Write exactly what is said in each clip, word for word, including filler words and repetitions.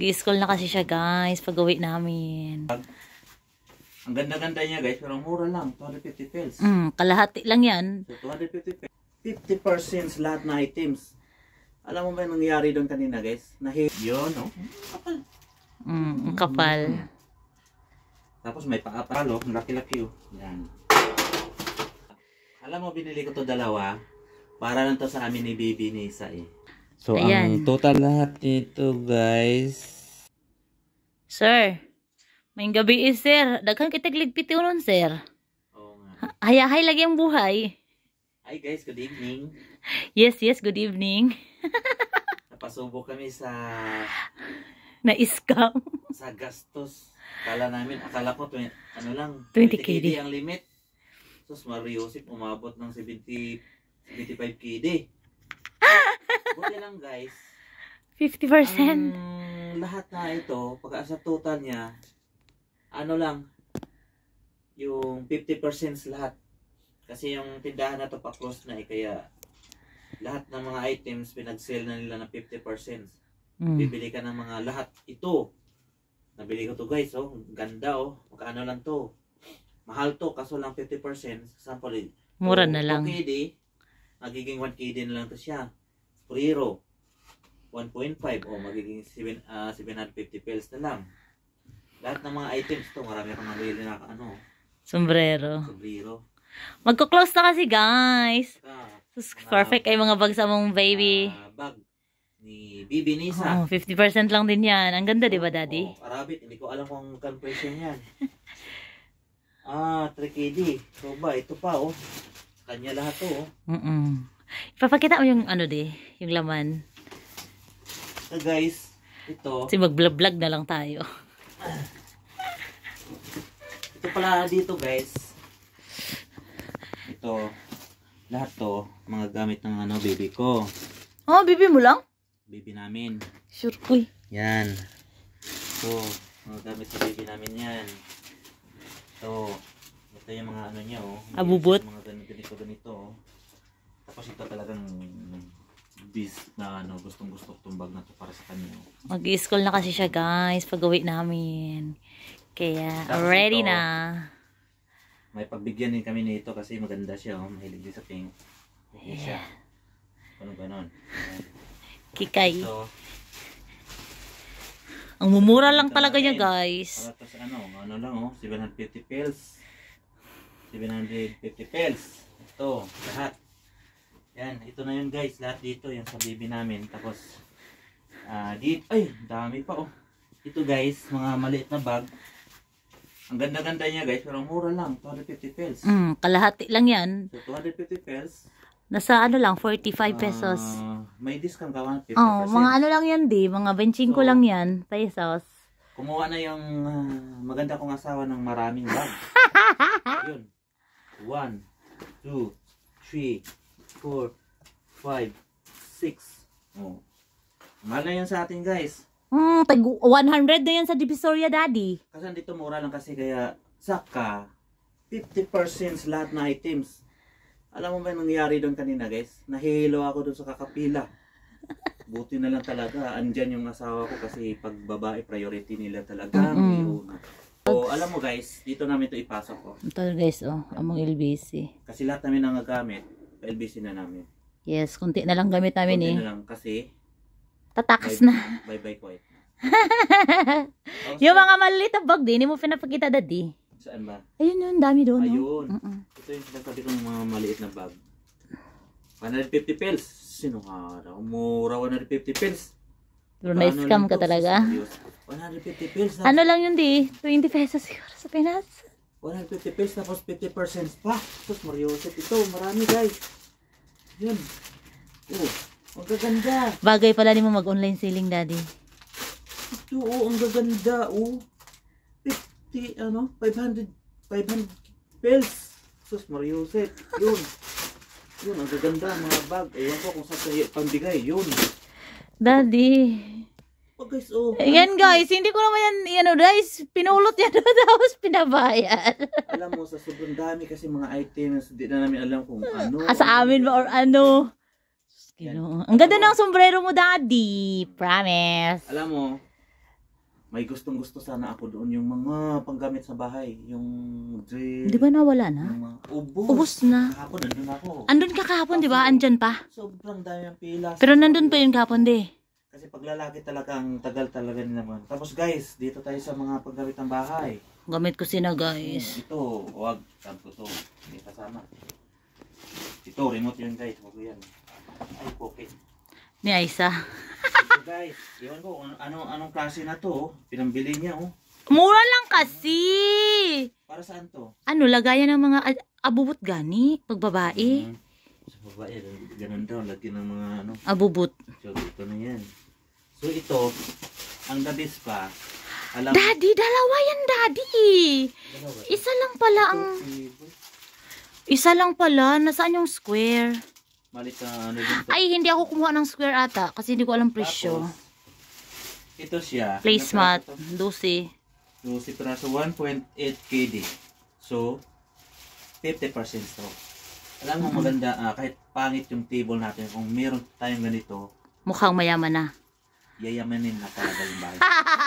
Mag-i-school na kasi siya, guys, pag-uwi namin. Ang ganda-ganda niya, guys, pero mura lang, two hundred fifty pesos. Mm, kalahati lang yan. So, two hundred fifty pesos. fifty percent lahat na items. Alam mo ba yung nangyari doon kanina, guys? Nahi... Yun, no? Kapal. Mm, ang kapal. Tapos may paapalo, laki-laki, oh. Yan. Alam mo, binili ko to dalawa. Para lang to sa amin ni Baby Nisa, eh. So, ayan. Ang total lahat nito, guys. Sir, may gabi eh, sir. Daghan kita ligpiti unon, sir. Oo nga. Hayahay lagi ang buhay. Hi, guys. Good evening. Yes, yes. Good evening. Napasubo kami sa... Na-scam. Sa gastos. Akala namin, akala ko, ano lang, twenty K D ang limit. So, Mariosip, umabot ng seventy, seventy-five K D. Buti lang, guys. fifty percent. Ang lahat na ito, pagka sa total niya, ano lang, yung fifty percent lahat. Kasi yung tindahan na to pa-close na eh, kaya lahat ng mga items pinag-sale na nila ng fifty percent. Mm. Bibili ka ng mga lahat. Ito, nabili ko to, guys, oh. Ganda, oh. Magkano lang to. Mahal to, kaso lang fifty percent. Sample, Mura so, na lang. two K D, magiging one K D na lang to siya. Prero, one point five, o magiging seven hundred fifty pesos na lang. Lahat ng mga items to, marami akong nabili na ano. Sombrero. Sombrero. Magko-close na kasi, guys. Ah, Perfect ay mga bag sa mong baby. Uh, bag ni Baby Nisa. Oh, fifty percent lang din yan. Ang ganda, di ba, Daddy? Oh, Arabit, hindi ko alam kung compression yan. Ah, three K D. So ba, ito pa, oh. Kanya lahat to, oh. Mm -mm. Ipapakita mo yung ano, di, yung laman. So guys, ito. Kasi mag-vlog na lang tayo. Ito pala dito, guys. Ito. Lahat to, mga gamit ng ano, baby ko. Oh, baby mo lang? Baby namin. Sure, uy. Yan. So, mga gamit sa baby namin yan. So, ito yung mga ano niya, oh. Abubot. Mga ganito, ganito, ganito, oh. Tapos ito talagang bis na ano, gustong gusto itong bag na to para sa kanya. Mag-i-school na kasi siya, guys, pag-uwi namin. Kaya, tapos ready ito, na. May pagbigyan din kami nito kasi maganda siya, oh. Mahilig din sa pink. Okay siya. Ano ganon. Kikay. So, ang mumura lang talaga niya, guys. para to sa ano, ano lang, oh, seven hundred fifty pesos. seven hundred fifty pesos. Ito, lahat. Yan, ito na yun, guys. Lahat dito, yan sa baby namin. Tapos, ah, uh, dito, ay, dami pa, oh. Ito, guys, mga maliit na bag. Ang ganda-ganda niya, guys, pero mura lang, two hundred fifty pesos. Mm, kalahati lang yan. So, two hundred fifty pesos. Nasa ano lang, forty-five pesos. Uh, may discount ka, fifty percent. Oh, mga ano lang yan, di. Mga twenty-five So, lang yan, pesos. Kumuha na yung uh, maganda kong asawa ng maraming bag. Yun. One, two, three, four, five, six. Oh. Mahal na yan sa atin, guys. Hmm, tag one hundred na yan sa Divisoria, Daddy. Kasi dito mura lang kasi kaya saka fifty percent lahat na items. Alam mo ba yung nangyari doon kanina, guys? Nahihilo ako doon sa kakapila. Buti na lang talaga. Andyan yung asawa ko kasi pag babae, priority nila talaga. Mm -mm. So, alam mo, guys, dito namin ito ipasok ko. Ito, guys, oh, among L B C. Kasi lahat namin nangagamit, L B C na namin. Yes, kunti na lang gamit namin kunti eh. na lang kasi tatakas bye, na. Bye-bye quiet. Yung mga maliit na bag din, hindi mo pinapakita, Daddy. Saan ba? Ayun yun, dami doon. Ayun. No? Uh -uh. Ito yung sinasabi ko ng mga maliit na bag. one hundred fifty pesos. Sino ka raw? Mura one hundred fifty pesos. Pero na-scam ka talaga. one hundred fifty pesos. Ano lang yun, di? twenty pesos siguro sa Pinas. one hundred fifty pesos tapos fifty percent pa. Tapos Mariosep ito. Marami, guys. Yun. Oh, ang gaganda. Bagay pala ni mo mag-online selling, Daddy. Ito, oh, ang gaganda. Oh. fifty, ano? five hundred, five hundred pesos. Sus, Mariosep. Yun. Yun, ang gaganda. Mga bag. Ewan ko kung saan sa pambigay. Yun. Daddy. Oh, guys, oh. Yan, guys. Hindi ko naman yan, ano, guys. Pinulot yan tapos pinabayad. Alam mo, sa sobrang dami kasi mga items, hindi na namin alam kung ano. Ah, sa amin ba or ano. Ang ganda ng sombrero mo, Daddy. Promise. Alam mo, may gustong-gusto sana ako doon yung mga panggamit sa bahay. Yung drill. Di ba nawala na? Yung mga ubos. Ubus na. Kahapon, nandun ako. Andun ka kahapon, di ba? Andyan pa. Sobrang dami ang pila. Pero nandun pa yun kahapon, di. Kasi pag lalaki talaga, ang tagal talaga nila mga. Tapos guys, dito tayo sa mga paggamit ng bahay. Gamit ko sina Hmm, guys. ito, wag. Tanto to. Hindi kasama. Ito, remote yun guys. Wag yan. Ay, okay. Ni Aisa. Ito guys, iwan ko ano, ano anong klase na to. Pinambili niya oh. Mura lang kasi. Para saan to? Ano, lagayan ng mga ad- abubot gani. Pag babae. Hmm, sa babae, ganun daw. Lagi ng mga ano. Abubot. So, ito na yan. So, ito, ang the best pa, alam Daddy, dalawa yan, daddy. Dalawa. Isa lang pala ang... Isa lang pala. Nasaan yung square? Malit na ano din to. Ay, hindi ako kumuha ng square ata. Kasi hindi ko alam presyo. Tapos, ito siya. Placemat. Ano piraso to? Dosi. So, si piraso one point eight K D. So, fifty percent stock. Alam mo maganda, ah, kahit pangit yung table natin, kung meron tayong ganito, Mukhang mayaman na. yayamanin na talaga yung bahay.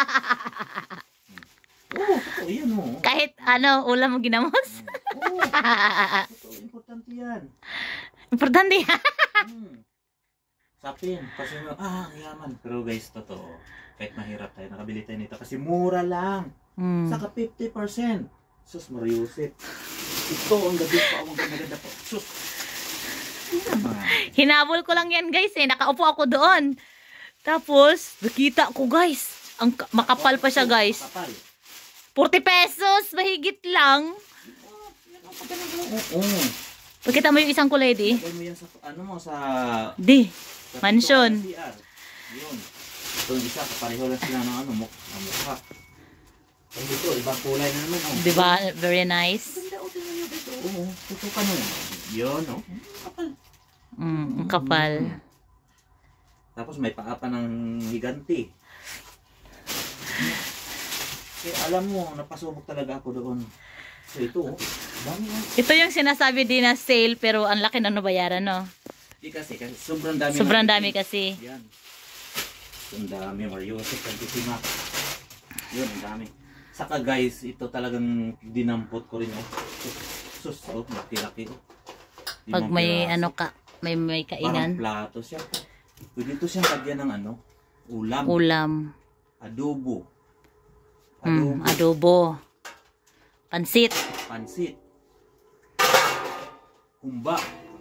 Oo, oh, totoo yan oh. Kahit ano, ulam mo ginamos. Oo, totoo, importante yan. Importante. Hmm. Sapin, kasi ah, ang yaman. Pero guys, totoo. Kahit mahirap tayo, nakabili tayo nito kasi mura lang. Hmm. Saka fifty percent. Sus, Mariusip. Ito, ang gabi pa. Ang maganda po. Sus. Hindi naman. Hinabol ko lang yan guys eh. Nakaupo ako doon. Tapos, nakita ko guys. Ang ka- makapal pa siya guys. Kapal. forty pesos. Mahigit lang. Oo. Pagkita mo yung isang kulay di. Lagay mo yan sa, ano mo, sa... Di. sa Mansion. C R. Yun. Ito yung isa, kapareho lang sila ng ano, muk ng mukha. Ang dito, ibang kulay na naman. Oh. Diba? Very nice. Ganda, oh, tingnan nyo dito. Oo, tutukan mo. Yun, oh. Kapal. Mm, ang kapal. Tapos may paa pa ng higanti. Kaya alam mo, napasubok talaga ako doon. So ito, oh. Dami oh. Ito yung sinasabi din na sale pero ang laki ng nabayaran, no? Di kasi, kasi sobrang dami. Sobrang natin. dami kasi. Yan. Ang dami, Mariusip, Santisima. Yun, ang dami. Saka guys, ito talagang dinampot ko rin. Oh. Sus, oh, laki-laki. Oh. Pag may ano ka, may may Parang kainan. plato siya. Pwede ito siyang lagyan ng ano, ulam, Ulam. adobo, adobo, Mm, adobo. Pansit. pansit, humba,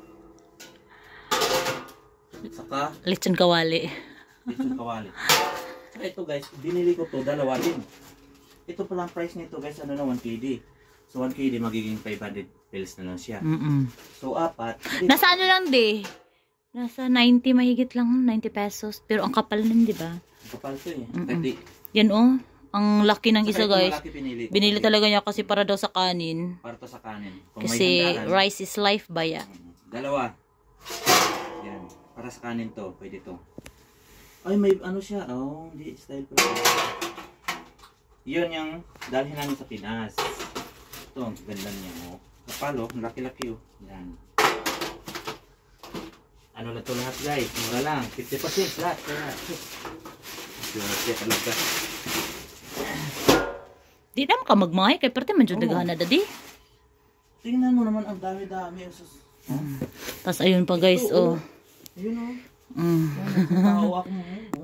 saka Lechon kawali. lechon kawali. Saka ito guys, binili ko to dalawa din. Ito palang price nito guys, ano na one K D. So one K D magiging five hundred pills na lang siya. Mm-mm. So apat. Nasa ano lang di? Nasa ninety mahigit lang, ninety pesos. Pero ang kapal nun, di ba? Kapal to eh. Mm-mm. Kasi, Yan oh. Ang laki ng saka isa ito guys. malaki pinili ko Binili kasi talaga niya kasi para daw sa kanin. para to sa kanin. Kung may Kasi handaan, rice is life ba ya? dalawa. Yan. Para sa kanin to. Pwede to. Ay, may ano siya. Oh, hindi. Style pa. Yun yung dalhin namin sa Pinas. Ito, ang ganda niya. Oh. Kapal, oh. Laki-laki, oh. Yan. Ano na to lahat, guys? Mura lang. fifty percent lahat. Kaya, Grabe talaga. Di naman ka magmahay kay parte man jud Oo. daghan na dadi. Tingnan mo naman ang dami-dami. Sus. Huh? Tas ayun pa guys, Ito, oh. Ayun, oh. Mm. Tao ako mo. Oh.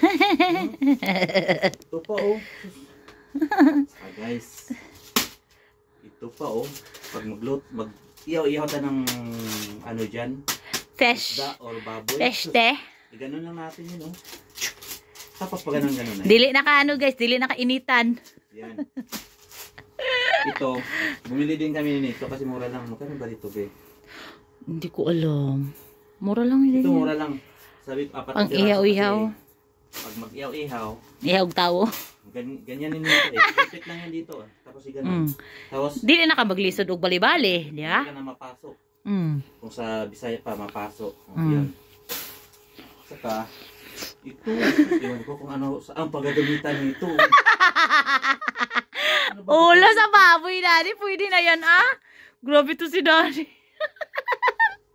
Ito pa, oh. Ah, guys. Ito pa, oh. Pag maglut, mag iyaw-iyaw ta ng ano dyan, Fish. da or baboy. Fish te. E, ganun lang natin yun, oh. Tapos pag ganun ganun na. Dili na ka ano guys, dili na ka initan. Yan. Ito, bumili din kami nito kasi mura lang. Magkano ba dito, be? Hindi ko alam. Mura lang yun. Ito mura lang. Sabi ko, apat Pang na piraso ihaw-ihaw. kasi Pag mag-ihaw-ihaw, Ihawg tawo. gan ganyan din dito eh. Perfect lang yan dito. Ah. Tapos i-ganun. Mm. Tapos, Dili na ka maglisod og bali-bali, di hindi ba? ka na mapasok. Mm. Kung sa Bisaya pa, mapasok. Oh, Mm. Yan. Saka, ito, ewan ko kung ano, sa, ang paggagamitan nito. Ano ba Ulo ito? sa baboy, daddy. Pwede na yan, ah. Grabe to si daddy.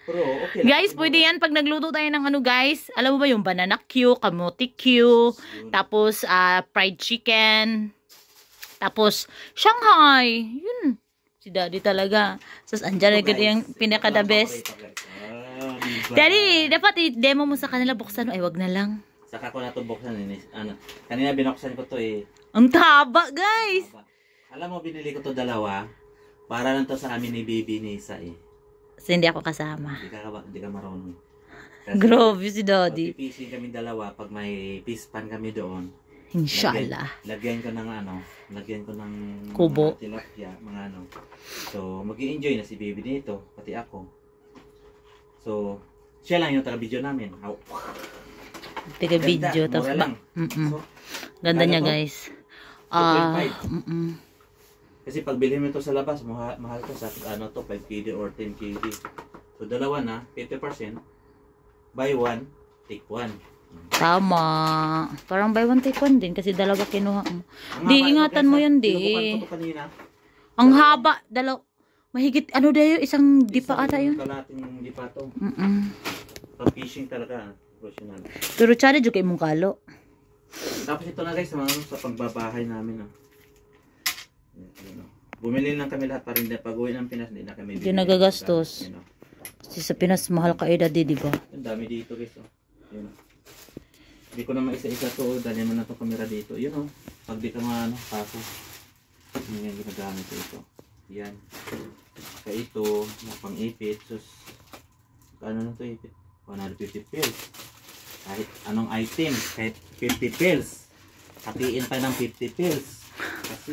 Pero okay lang. Guys, pwede yan pag nagluto tayo ng ano guys. Alam mo ba yung banana Q, kamote Q, tapos ah, fried chicken, tapos Shanghai. Yun. Si Daddy talaga. Tapos andyan agad yung pinaka the best. Ah, diba? Daddy, dapat i-demo mo sa kanila buksan. Ay, wag na lang. Saka ko na ito buksan. Eh. Ano, kanina binuksan ko to eh. Ang taba, guys. Alam mo, binili ko to dalawa. Para lang to sa amin ni Baby Nisa eh. Kasi hindi ako kasama. Hindi ka, hindi ka marunong. Grabe si Daddy. Pag-pisin kami dalawa, pag may pispan kami doon. Inshallah. Lagyan, lagyan ko ng ano, lagyan ko ng Kubo. mga tilapia, mga ano. So, mag-i-enjoy na si Baby dito, pati ako. So, siya lang yung taga-video namin. Aw. Tiga video. Ganda, Tapos mura ba? lang. Mm-mm. So, Ganda ano niya to? guys. Ah, two mm Kasi pag bilhin mo ito sa labas, mahal, mahal to sa ano to, five K D or ten K D. So, dalawa na, fifty percent. Buy one, take one. Tama. Parang buy one take one din kasi dalawa kinuha mo. Ang Di, haba, ingatan guys, mo ha? yun, di. Sinubukan ko to kanina. Ang haba. Dalaw. Mahigit, ano dayo, isang dipa Isang ata yun. kalating dipa to. Mm-mm. Pag fishing talaga, professional. Pero tsari dyan kay mong kalo. Tapos ito na guys, sa, mga, sa pagbabahay namin. Oh. Ayan, oh. Bumili lang kami lahat para hindi pag uwi ng Pinas, hindi na kami Hindi nagagastos. Ayan, oh. Kasi sa Pinas, mahal ka edad, di ba? Ang dami dito guys. Oh. Ayan, oh. Hindi ko naman isa-isa to, dali mo na itong camera dito. Yun oh, pag di ka maano, paso. Yan yung ginagamit ko ito. Yan. Kaya ito, pang ipit. Sus, ano na ito ipit? one hundred fifty pills. Kahit anong item, kahit fifty pills. Hatiin pa ng fifty pills. Kasi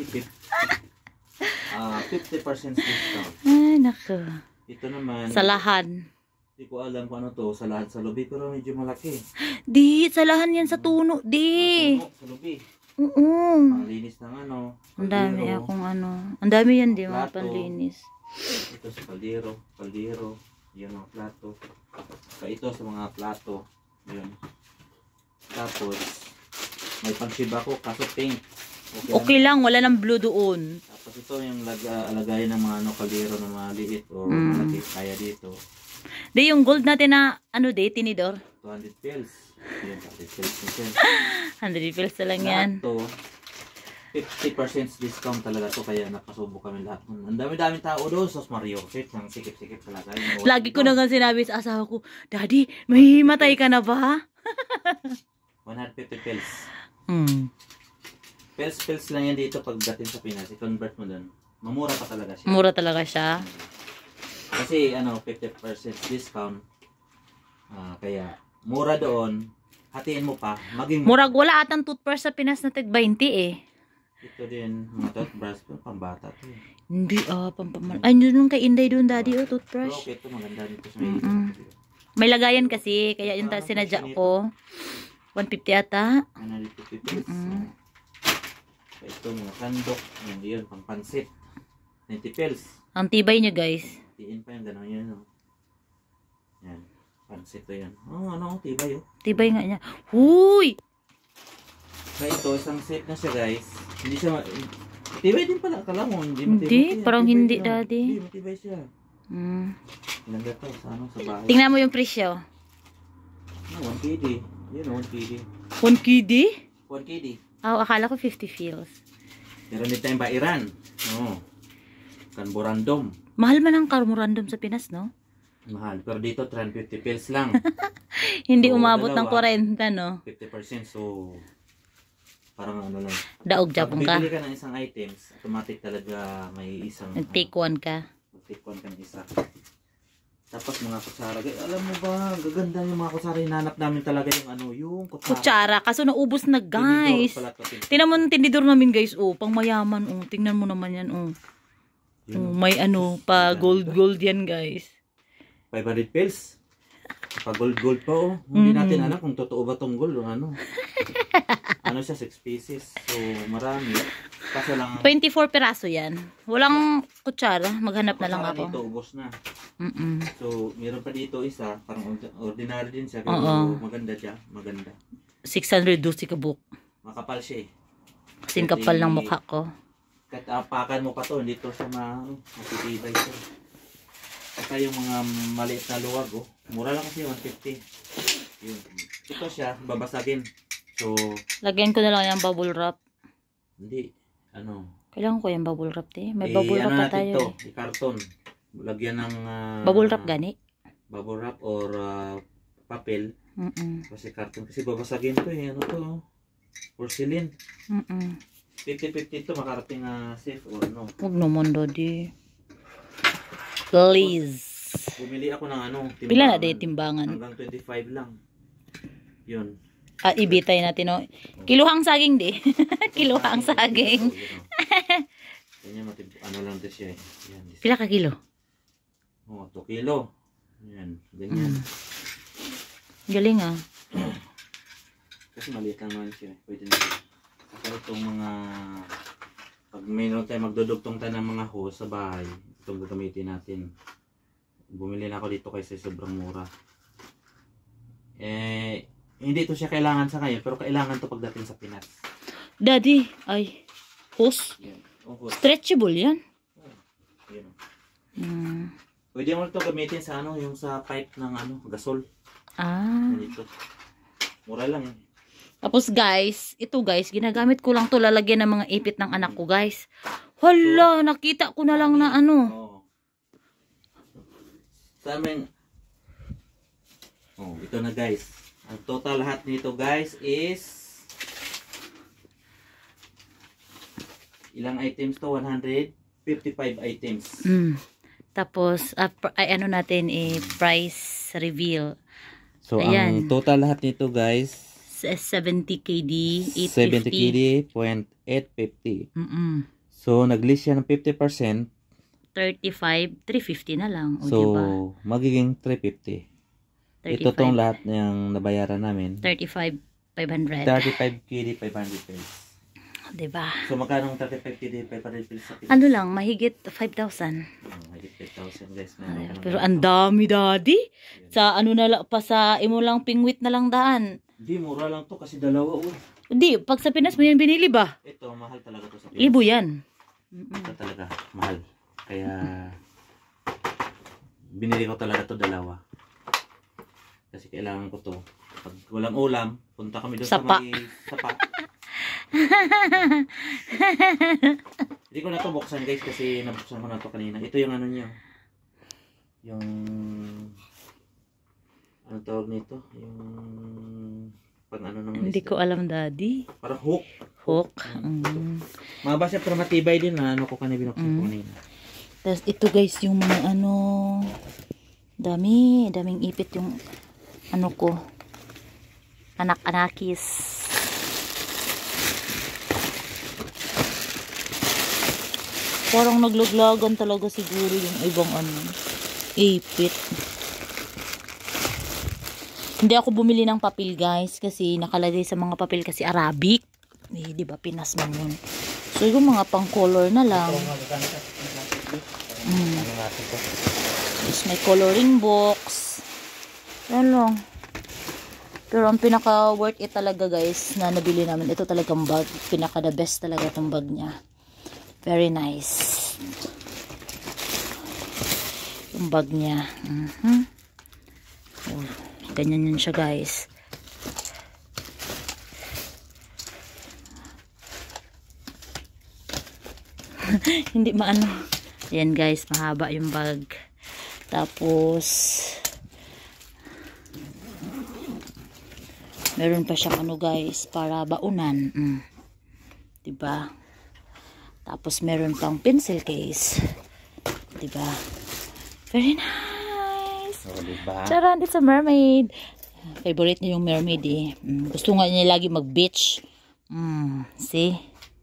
fifty percent discount. Ay, naku. Ito naman, Salahan. hindi ko alam kung ano to, sa lahat sa lubi, pero medyo malaki. Di, salahan yan sa tuno, di. Puno, sa lubi. Oo. Panglinis ng ano. Ang dami kaldero. akong ano. Ang dami yan, di, mga Plato. panlinis. Ito sa kaldero, kaldero, yan mga plato. Saka ito sa mga plato, yun. Tapos, may panshib ako, kaso pink. Okay, Okay lang. lang, wala nang blue doon. Tapos ito yung lag alagayan ng mga ano, kaldero na maliit o Mm. malaki, kaya dito. Di, yung gold natin na, ano di, tinidor. two hundred pills. Yun, two hundred pills. one hundred pills na lang yan. Lahat to, fifty percent discount talaga to, kaya napasubo kami lahat. Ang dami-dami tao doon, sos Mario, sit, ang sikip-sikip talaga. Yung Lagi ko na nga sinabi sa asawa ko, Daddy, may himatay ka na ba? one hundred fifty pills. Hmm. Pills, pills lang yan dito pagdating sa Pinas. I-convert mo doon. Mamura pa talaga siya. Mura talaga siya. Kasi ano, fifty percent discount. Ah, kaya, mura doon. Hatiin mo pa. Maging Murag wala atang toothbrush sa Pinas na tig twenty eh. ito din, mga toothbrush ko, pambata to eh. Hindi ah, pampamal. Ay, yun nung kay Inday doon, Daddy, oh, Pero toothbrush. okay, ito maganda dito sa may Mm-mm. May lagayan kasi, kaya yung ta- sinadya ko. one fifty ata. one hundred fifty pills. Mm-mm. Ah, ito, mga sandok. Yan, yun, pang pansit. ninety pills. Ang tibay niya, guys. Tiin pa yung gano'n yun. Oh. Yan, pansit to yan. Oh, ano, tibay oh. Tibay nga niya. Huy! Kaya ito, isang set na siya guys. Hindi siya, ma- tibay din pala, akala mo. Hindi, Hindi, matibay. parang Tibay hindi, siya. Daddy. Hindi, matibay siya. Mm. Ilang gato, sa ano, sa bahay. Tingnan mo yung presyo. Ah, one K D. Yun, one K D. one K D? one K D. Oh, akala ko fifty fills. Meron din tayong bairan. Oo. Kanborandom. Mahal man ang karmurandom sa Pinas, no? Mahal. Pero dito, three hundred fifty pills lang. Hindi Oo, umabot ng dalawa. forty, no? fifty percent. So, parang ano lang. Daog Pag Japon ka. bibili ka ng isang items, automatic talaga may isang Nag-take one ka. Take one ka ng isa. Tapos mga kutsara. Guys, alam mo ba, gaganda yung mga kutsara. Hinanap namin talaga yung ano, yung kutsara. Kutsara. Kaso naubos na, guys. Tinidor pala to, tinidor. Tingnan mo ng tinidor namin, guys. Oh, pang mayaman. Oh, tingnan mo naman yan. Oh. Yun, Oh, may ano, pa gold-gold yan, guys. five hundred pills. Pa gold-gold pa oh. Hindi Mhm. natin alam kung totoo ba tong gold o ano. Ano siya, six pieces. So, marami. Kaso lang, twenty-four piraso yan. Walang kutsara. Maghanap na lang kutsara ako. dito, ubos na. Mm-mm. So, meron pa dito isa. Parang ordi- ordinary din siya. Pero Oo. maganda siya. Maganda. six hundred dosi ka book. Makapal siya eh. Kasing kapal ng mukha ko. Kahit apakan mo pa to, hindi to siya ma, ano, matitibay siya. Saka yung mga maliit na luwag, oh. Mura lang kasi, one fifty. Yun. Ito siya, babasagin. So, Lagyan ko na lang yung bubble wrap. hindi, ano. Kailangan ko yung bubble wrap, eh. May Eh, bubble wrap ano pa natin tayo, to, eh. i-karton. Lagyan ng... ah, Bubble wrap gani? Bubble wrap or ah, papel. Mm-mm. Kasi karton. Kasi babasagin to, eh. Ano to, oh. Porcelain. Mm-mm. fifty fifty to, makarating uh, safe or no. Huwag naman, daddy. Please. Bumili ako ng ano, timbangan. Pila na din timbangan? Hanggang twenty-five lang. Yun. Ah, ibitay natin, no? Kiluhang saging, di. Kiluhang saging. Ganyan, matib ano lang din siya, eh. Yan. Pila ka kilo? Oh, two kilo. Yan, ganyan. Mm. Galing, ah. Kasi maliit lang naman siya. Pwede na. Saka itong mga... Pag mayroon tayo magdudugtong tayo ng mga hose sa bahay, itong gagamitin natin. Bumili na ako dito kasi sobrang mura. Eh, hindi ito siya kailangan sa ngayon, pero kailangan to pagdating sa Pinas. Daddy, ay, hose? Yan. Oh, hose. Stretchable yan. Oh, yan. Mm. Pwede mo ito gamitin sa ano, yung sa pipe ng ano, gasol. Ah. Dito. Mura lang eh. Tapos guys, ito guys, ginagamit ko lang to lalagyan ng mga ipit ng anak ko guys. Hala, nakita ko na lang na ano. Oh. Sa amin, oh, ito na guys. Ang total lahat nito guys is ilang items to? one hundred fifty-five items. Mm. Tapos, uh, ay ano natin, eh, price reveal. So, ayan. ang total lahat nito guys, seventy K D, eight fifty. seventy K D point eight fifty. Mm-mm. So, nag-list siya ng fifty percent. thirty-five, three fifty na lang. O, So, diba? magiging three fifty. Ito tong lahat ng nabayaran namin. thirty-five, five hundred. thirty-five K D, five hundred pesos. Diba? So, magkano ang thirty-five K D, five hundred pesos sa Pinas? Ano lang, mahigit five thousand. Oh, mahigit five thousand guys. Ay, pero ang dami, daddy. Sa ano na lang, pa sa imo lang pingwit na lang daan. Hindi, mura lang to kasi dalawa. Oh. Hindi, pag sa Pinas mo yan binili ba? Ito, mahal talaga to sa Pinas. Libo yan. Ito talaga, mahal. Kaya, binili ko talaga to dalawa. Kasi kailangan ko to. Pag walang ulam, punta kami doon sa Sapa. may sapa. Hindi ko na to buksan guys kasi nabuksan ko na to kanina. Ito yung ano niya. Yung ano tawag nito? Yung pang ano ng Hindi ko alam, daddy. parang hook. Hook. Mm. Mm. Mababa siya pero matibay din na ano ko kanina binuksan ko Mm. kanina. Tapos ito guys, yung mga ano, dami, daming ipit yung ano ko, anak-anakis. Parang naglaglagan talaga siguro yung ibang ano, ipit. Hindi ako bumili ng papel guys kasi nakalagay sa mga papel kasi Arabic. Eh, di ba Pinas man yun. So yung mga pang color na lang. Mm. Tapos may coloring box. Yan lang. Pero ang pinaka worth it talaga guys na nabili namin, ito talagang bag. Pinaka the best talaga itong bag niya. Very nice. Yung bag niya. Mm-hmm. Oh, ganyan yun siya guys. Hindi maano. Ayan guys, mahaba yung bag. Tapos meron pa siyang ano guys, para baunan. Mm. Diba? Tapos meron pang pencil case. Diba? Very nice. Oh, diba? Charan, it's a mermaid. Favorite niya yung mermaid eh. Mm. Gusto nga niya lagi mag-beach. Mm. See?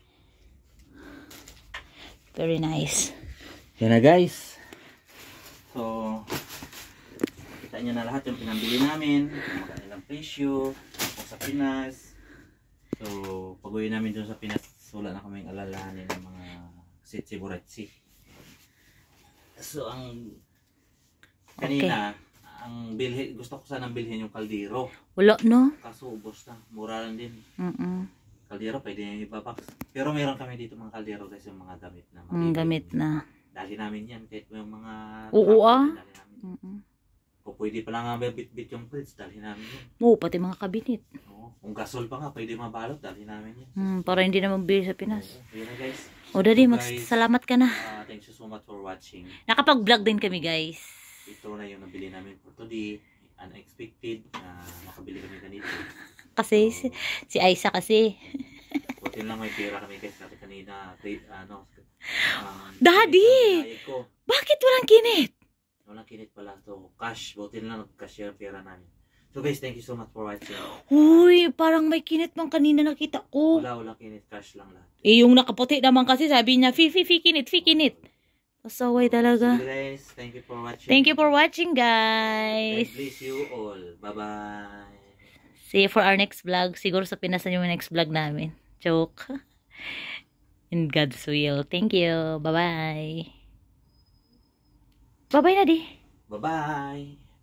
Very nice. Yan na guys. So, kita nyo na lahat yung pinambili namin. Yung kanilang presyo. Kung sa Pinas. So, pag-uwi namin dun sa Pinas, wala na kaming alalahanin ng mga sitsi buratsi. So, ang kanina, okay. ang bilhin, gusto ko sanang bilhin yung kaldero. Wala, no? Kaso, ubos na. Mura lang din. Mm-mm. Kaldero, pwede nyo ibabox. Pero meron kami dito mga kaldero guys, yung mga gamit na. Mm, gamit na. dali namin yan. Kahit yung mga... Oo trapper, ah. dali namin. Mm -mm. Kung pwede pa lang nga bit-bit yung fridge, dali namin yan. Oo, pati mga kabinet. Oo. Kung gasol pa nga, pwede mabalot, dali namin yan. Hmm, para hindi na mabili sa Pinas. Oo. Yun na guys. O daddy, So, magsalamat ka na. Uh, thanks you so much for watching. Nakapag-vlog din kami guys. Ito na yung nabili namin for today. Unexpected na uh, makabili kami ganito. Kasi so, si, si Aisa kasi. buti lang may pera kami guys. Kasi kanina, ano, um, Daddy! Bakit walang kinit? Walang kinit pala. So, cash. Buti lang nag-cash yung pera namin. So guys, thank you so much for watching. Uy, parang may kinit mang kanina nakita ko. Wala, wala kinit. Cash lang lahat. Eh, yung nakaputi naman kasi sabi niya, fi, fi, fi, kinit, fi, kinit. Pasaway talaga. So guys, thank you for watching. Thank you for watching, guys. God bless you all. Bye-bye. See you for our next vlog. Siguro sa Pinas na yung next vlog namin. Joke. In God's will. Thank you. Bye-bye. Bye-bye na di. Bye-bye.